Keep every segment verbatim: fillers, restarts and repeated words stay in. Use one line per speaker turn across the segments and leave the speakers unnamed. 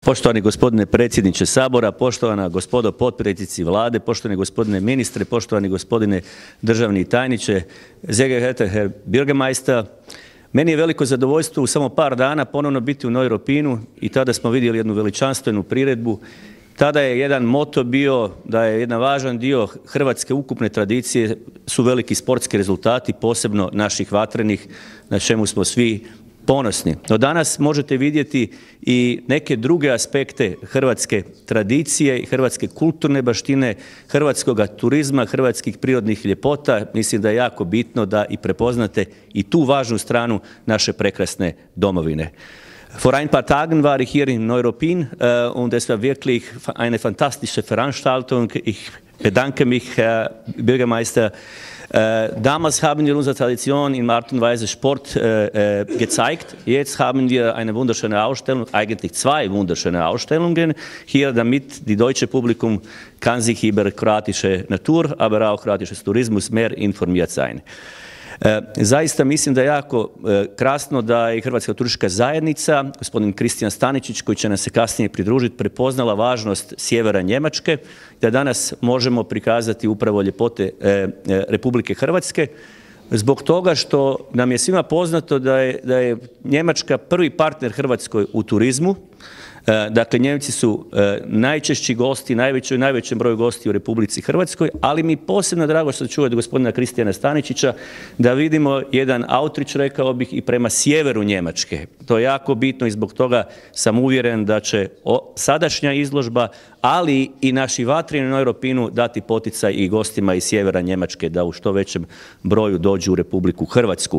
Poštovani gospodine predsjedniče Sabora, poštovana gospodo potpredsjednici Vlade, poštovani gospodine ministre, poštovani gospodine državni tajniče, sehr geehrter Herr Bürgermeister, meni je veliko zadovoljstvo u samo par dana ponovno biti u Neuruppinu i tada smo vidjeli jednu veličanstvenu priredbu. Tada je jedan moto bio da je jedan važan dio hrvatske ukupne tradicije su veliki sportski rezultati, posebno naših vatrenih, na čemu smo svi ponosni. No danas možete vidjeti i neke druge aspekte hrvatske tradicije i hrvatske kulturne baštine, hrvatskog turizma, hrvatskih prirodnih ljepota. Mislim da je jako bitno da i prepoznate i tu važnu stranu naše prekrasne domovine. Vor ein paar Tagen war ich hier in Neuruppin äh, und es war wirklich eine fantastische Veranstaltung. Ich bedanke mich, Herr Bürgermeister. Äh, damals haben wir unsere Tradition in Art und Weise Sport äh, äh, gezeigt. Jetzt haben wir eine wunderschöne Ausstellung, eigentlich zwei wunderschöne Ausstellungen hier, damit die deutsche Publikum kann sich über kroatische Natur, aber auch kroatisches Tourismus mehr informiert sein. E, zaista mislim da je jako e, krasno da je Hrvatska turistička zajednica, gospodin Kristijan Staničić, koji će nam se kasnije pridružiti, prepoznala važnost sjevera Njemačke, da danas možemo prikazati upravo ljepote e, e, Republike Hrvatske, zbog toga što nam je svima poznato da je, da je Njemačka prvi partner Hrvatskoj u turizmu. Dakle, Njemci su najčešći gosti, najveći, najvećem broju gosti u Republici Hrvatskoj, ali mi posebno drago što čuo od gospodina Kristijana Staničića da vidimo jedan outreach, rekao bih, i prema sjeveru Njemačke. To je jako bitno i zbog toga sam uvjeren da će sadašnja izložba, ali i naši vatreni u Neuruppinu dati poticaj i gostima iz sjevera Njemačke da u što većem broju dođu u Republiku Hrvatsku.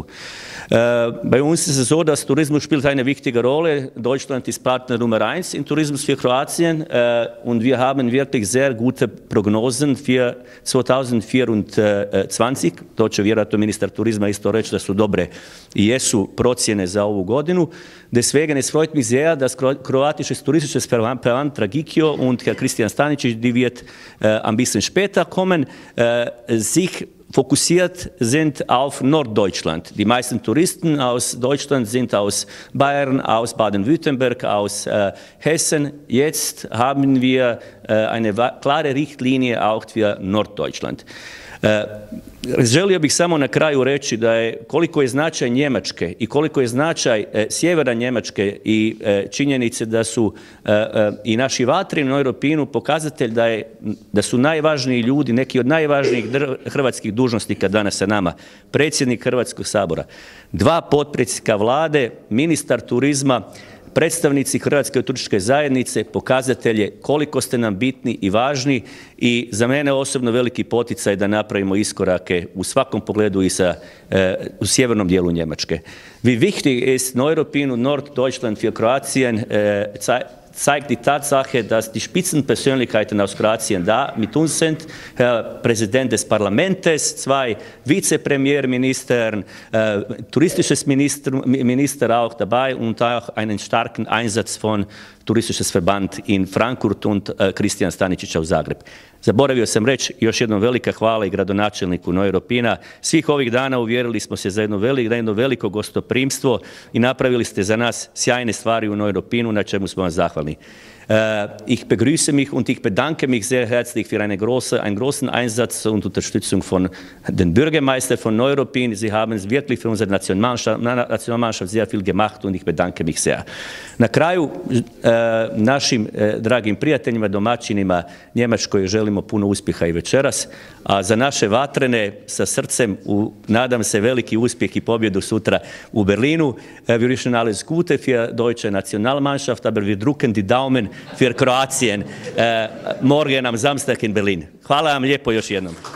Bei uns ist es so, dass Tourismus spielt eine wichtige Rolle. Deutschland ist Partner Nummer eins in Tourismus für Kroatien und wir haben wirklich sehr gute Prognosen für dvije tisuće dvadeset. To će vjerojatno ministar turizma isto reći da su dobre i jesu procjene za ovu godinu. Deswegen es freut mich sehr, dass kroatisches touristisches Verband Tragikio und Herr Kristijan Staničić, die wird ein bisschen später kommen, sich fokussiert sind auf Norddeutschland. Die meisten Touristen aus Deutschland sind aus Bayern, aus Baden-Württemberg, aus äh, Hessen. Jetzt haben wir äh, eine klare Richtlinie auch für Norddeutschland. Želio bih samo na kraju reći da je koliko je značaj Njemačke i koliko je značaj e, sjevera Njemačke i e, činjenice da su e, e, i naši vatreni u Neuruppinu pokazatelj da, je, da su najvažniji ljudi, neki od najvažnijih drv, hrvatskih dužnosnika danas sa nama. Predsjednik Hrvatskog sabora, dva potpredsjednika Vlade, ministar turizma, predstavnici Hrvatske turističke zajednice, pokazatelje koliko ste nam bitni i važni i za mene osobno veliki poticaj da napravimo iskorake u svakom pogledu i sa, e, u sjevernom dijelu Njemačke. Wie wichtig ist Neuruppin und Norddeutschland für Kroatien, e, zeigt die Tatsache, dass die Spitzenpersönlichkeiten aus Kroatien da mit uns sind. Herr Präsident des Parlaments, zwei Vizepremierminister, äh, touristisches Minister, Minister auch dabei und auch einen starken Einsatz von Touristisches Verband in Frankfurt und äh, Kristijan Staničića u Zagreb. Zaboravio sam reći još jednom velika hvala i gradonačelniku Neuruppina. Svih ovih dana uvjerili smo se za jedno veliko, jedno veliko gostoprimstvo i napravili ste za nas sjajne stvari u Neuruppinu, na čemu smo vam zahvalni. Uh, ich begrüße mich und ich bedanke mich sehr herzlich für eine große, einen großen Einsatz und Unterstützung von den Bürgermeister von Neuruppin. Sie haben wirklich für unsere Nationalmannschaft, Nationalmannschaft sehr viel gemacht und ich bedanke mich sehr. Na kraju uh, našim uh, dragim prijateljima, domaćinima Njemačkoj želimo puno uspjeha i večeras, a za naše vatrene sa srcem u, nadam se, veliki uspjeh i pobjedu sutra u Berlinu. Uh, wir wünschen alles Gute für deutsche Nationalmannschaft, aber wir drücken die Daumen für Kroatien uh, morgen am Samstag in Berlin. Hvala vam lijepo još jednom.